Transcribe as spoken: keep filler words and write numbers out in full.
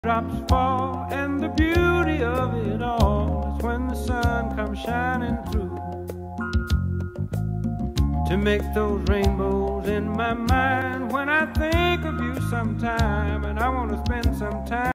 Drops fall, and the beauty of it all is when the sun comes shining through to make those rainbows in my mind when I think of you sometime, and I want to spend some time